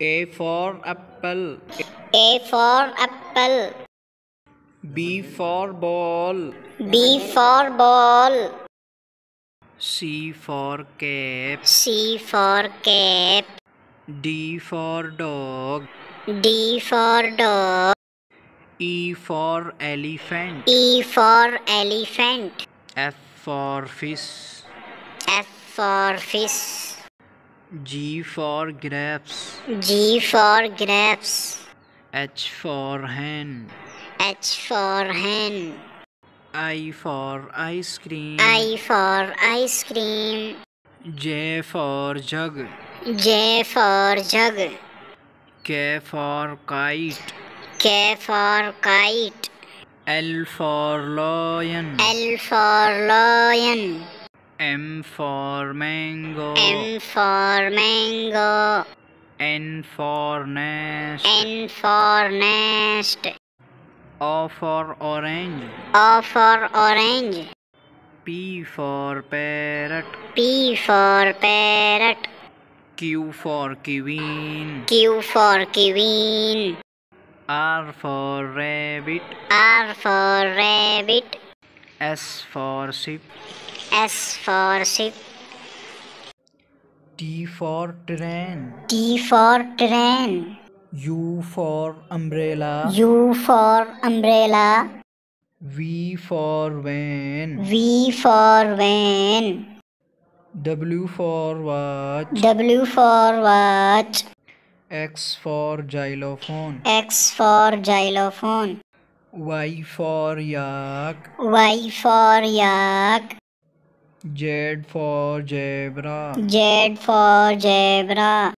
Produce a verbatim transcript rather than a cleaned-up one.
A for apple. A for apple. B for ball. B for ball. C for cap. C for cap. D for dog. D for dog. E for elephant. E for elephant. F for fish. F for fish. G for grapes. G for grapes. H for hen. H for hen. I for ice cream. I for ice cream. J for jug. J for jug. K for kite. K for kite. L for lion. L for lion. M for mango. M for mango. N for nest. N for nest. O for orange. O for orange. P for parrot. P for parrot. Q for queen. Q for queen. R for rabbit. R for rabbit. S for sheep. S for sheep. T for train. T for train. U for umbrella. U for umbrella. V for van. V for van. W for watch. W for watch. X for xylophone. X for xylophone. Y for yak. Y for yak. Z for zebra. Z for zebra.